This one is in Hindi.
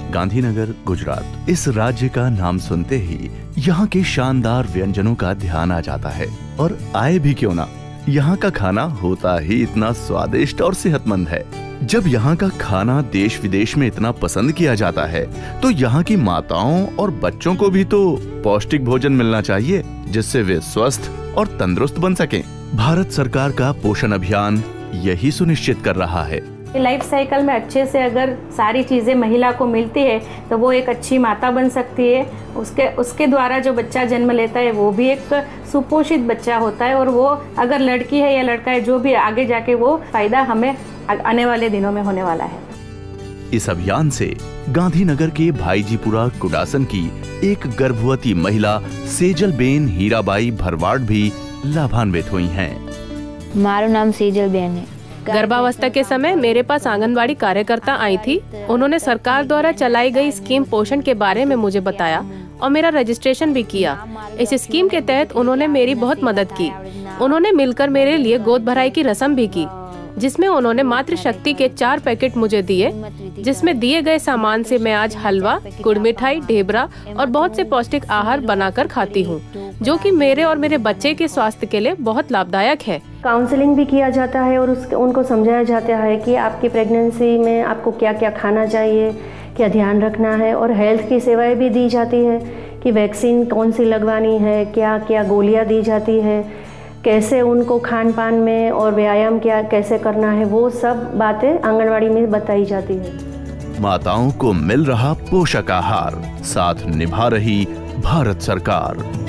गांधीनगर, गुजरात। इस राज्य का नाम सुनते ही यहाँ के शानदार व्यंजनों का ध्यान आ जाता है। और आए भी क्यों ना, यहाँ का खाना होता ही इतना स्वादिष्ट और सेहतमंद है। जब यहाँ का खाना देश विदेश में इतना पसंद किया जाता है, तो यहाँ की माताओं और बच्चों को भी तो पौष्टिक भोजन मिलना चाहिए, जिससे वे स्वस्थ और तंदुरुस्त बन सकें। भारत सरकार का पोषण अभियान यही सुनिश्चित कर रहा है। लाइफ साइकिल में अच्छे से अगर सारी चीज़ें महिला को मिलती है तो वो एक अच्छी माता बन सकती है। उसके द्वारा जो बच्चा जन्म लेता है वो भी एक सुपोषित बच्चा होता है, और वो अगर लड़की है या लड़का है, जो भी आगे जाके वो फायदा हमें आने वाले दिनों में होने वाला है। इस अभियान से गांधीनगर के भाईजीपुरा कुडासन की एक गर्भवती महिला सेजलबेन हीराबाई भरवाड़ भी लाभान्वित हुई हैं। मारो नाम सेजलबेन है। गर्भावस्था के समय मेरे पास आंगनवाड़ी कार्यकर्ता आई थी। उन्होंने सरकार द्वारा चलाई गई स्कीम पोषण के बारे में मुझे बताया और मेरा रजिस्ट्रेशन भी किया। इस स्कीम के तहत उन्होंने मेरी बहुत मदद की। उन्होंने मिलकर मेरे लिए गोद भराई की रस्म भी की, जिसमें उन्होंने मातृशक्ति के 4 पैकेट मुझे दिए, जिसमें दिए गए सामान से मैं आज हलवा, गुड़ मिठाई, ढेबरा और बहुत से पौष्टिक आहार बनाकर खाती हूँ, जो कि मेरे और मेरे बच्चे के स्वास्थ्य के लिए बहुत लाभदायक है। काउंसलिंग भी किया जाता है और उनको समझाया जाता है कि आपकी प्रेगनेंसी में आपको क्या क्या खाना चाहिए, क्या ध्यान रखना है, और हेल्थ की सेवाएं भी दी जाती है कि वैक्सीन कौन सी लगवानी है, क्या क्या गोलियाँ दी जाती है, कैसे उनको खान पान में और व्यायाम क्या कैसे करना है, वो सब बातें आंगनवाड़ी में बताई जाती है। माताओं को मिल रहा पोषक आहार, साथ निभा रही भारत सरकार।